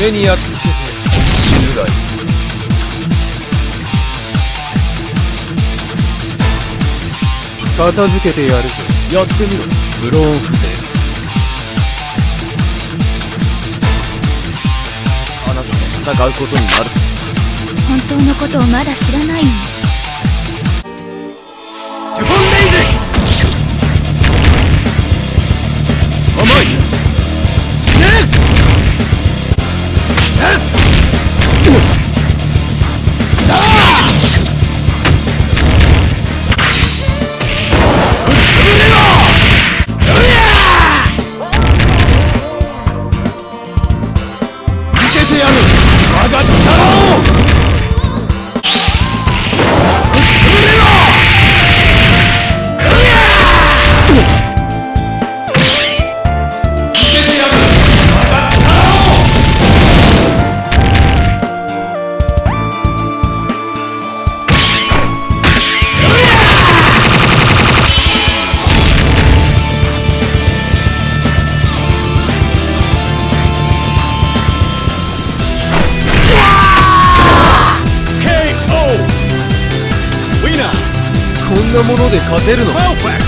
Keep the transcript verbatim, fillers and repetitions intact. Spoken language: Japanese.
手に焼き付けて死ぬがいい。 片付けてやるぞ。 やってみろ、ブローン風情。あなたと戦うことになる。 本当のことをまだ知らないの。 テフォンレイジ甘い死ねえっだー見せてやる我が力を。こんなもので勝てるの？